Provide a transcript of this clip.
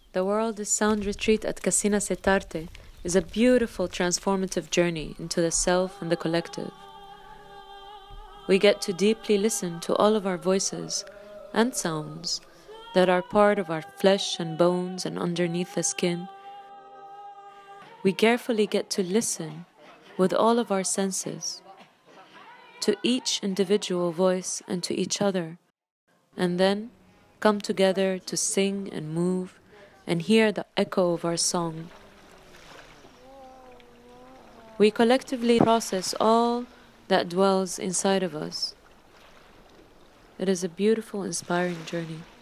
The World is Sound retreat at Casina Settarte is a beautiful transformative journey into the self and the collective. We get to deeply listen to all of our voices and sounds that are part of our flesh and bones and underneath the skin. We carefully get to listen with all of our senses to each individual voice and to each other, and then come together to sing and move and hear the echo of our song. We collectively process all that dwells inside of us. It is a beautiful, inspiring journey.